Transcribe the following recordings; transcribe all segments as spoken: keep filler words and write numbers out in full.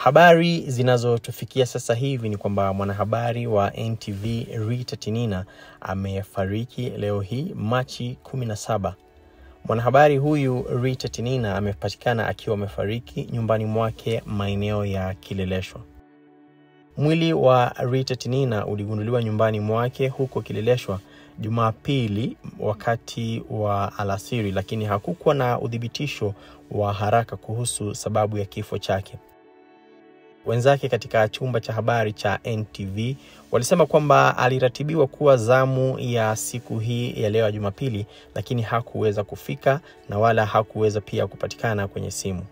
Habari zinazotufikia sasa hivi ni kwamba mwanahabari wa N T V Rita Tinina amefariki leo hii Machi kumi na saba. Mwanahabari huyu Rita Tinina amepatikana akiwa amefariki nyumbani mwake maeneo ya Kileleshwa. Mwili wa Rita Tinina uligunduliwa nyumbani mwake huko Kileleshwa Jumapili wakati wa alasiri, lakini hakukuwa na udhibitisho wa haraka kuhusu sababu ya kifo chake. Wenzake katika chumba cha habari cha N T V walisema kwamba aliratibiwa kuwa zamu ya siku hii ya leo Jumapili, lakini hakuweza kufika na wala hakuweza pia kupatikana kwenye simu.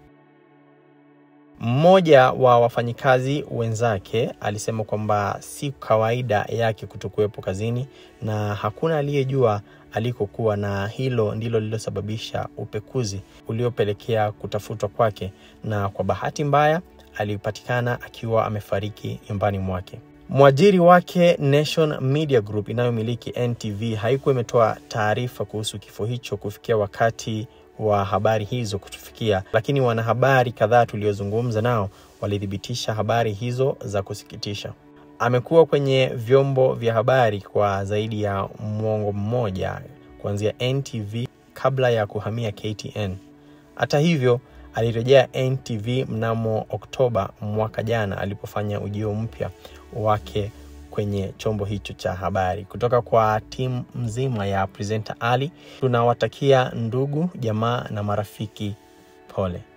Mmoja wa wafanyikazi wenzake alisema kwamba si kawaida yake kutokuwepo kazini na hakuna aliyejua alikokuwa, na hilo ndilo lililosababisha upekuzi uliopelekea kutafutwa kwake, na kwa bahati mbaya alipatikana akiwa amefariki nyumbani mwake. Mwajiri wake Nation Media Group inayomiliki N T V haikuwa imetoa taarifa kuhusu kifo hicho kufikia wakati wa habari hizo kutufikia, lakini wanahabari kadhaa tuliozungumza nao walidhibitisha habari hizo za kusikitisha. Amekuwa kwenye vyombo vya habari kwa zaidi ya mwongo mmoja kuanzia N T V kabla ya kuhamia K T N. Hata hivyo alirejea N T V mnamo Oktoba mwaka jana alipofanya ujio mpya wake kwenye chombo hicho cha habari. Kutoka kwa timu mzima ya presenter Ali, tunawatakia ndugu, jamaa na marafiki pole.